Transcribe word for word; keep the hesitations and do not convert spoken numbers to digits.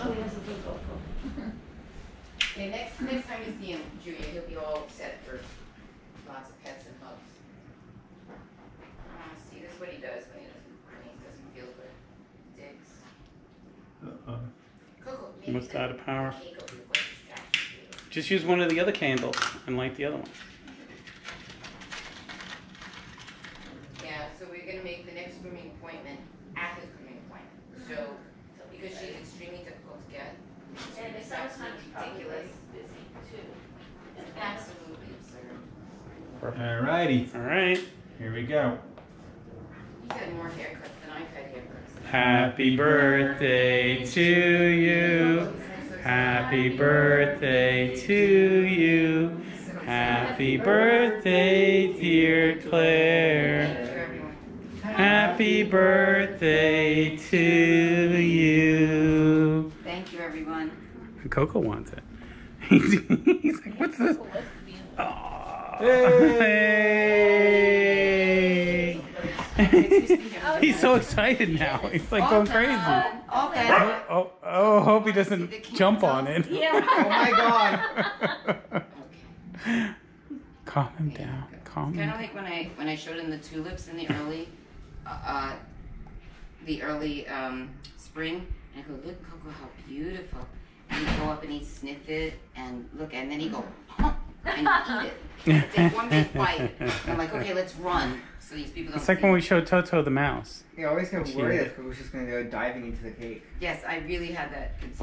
Charlie has a good Coco. Okay, next next time you see him, Julia, he'll be all set for lots of pets and hugs. Uh, see, this is what he does when he doesn't, when he doesn't feel good. Digs. Uh-uh. Coco, maybe Almost the out of power. cake will be a great distraction for you. Just use one of the other candles and light the other one. Yeah, so we're gonna make the next grooming appointment at his grooming appointment. So, because she's extremely difficult to get, And the it's summertime absolutely is probably ridiculous. busy too. Absolutely absurd. Perfect. Alrighty, All right. here we go. He's had more haircuts than I've had haircuts. Happy birthday to you. Happy birthday to you. Happy birthday, dear Thank Claire. you, everyone. Happy birthday to you. Thank you, everyone. Coco wants it. He's, he's like, what's this? Aw. Hey. He's so excited now. He's like going crazy. Okay. Oh, oh, oh, hope he doesn't jump on it. Yeah. Oh my god. Okay. Calm him down. Calm him Kind of down. like when I when I showed him the tulips in the early, uh, uh the early um, spring. And I go, look, Coco, how beautiful. And he'd go up and he'd sniff it and look, and then he'd go, huh, and eat it. He'd take one big bite. And I'm like, okay, let's run. So these people don't It's like see when it. we showed Toto the mouse. Yeah, I always get She- worried that Coco's just gonna go diving into the cake. Yes, I really had that.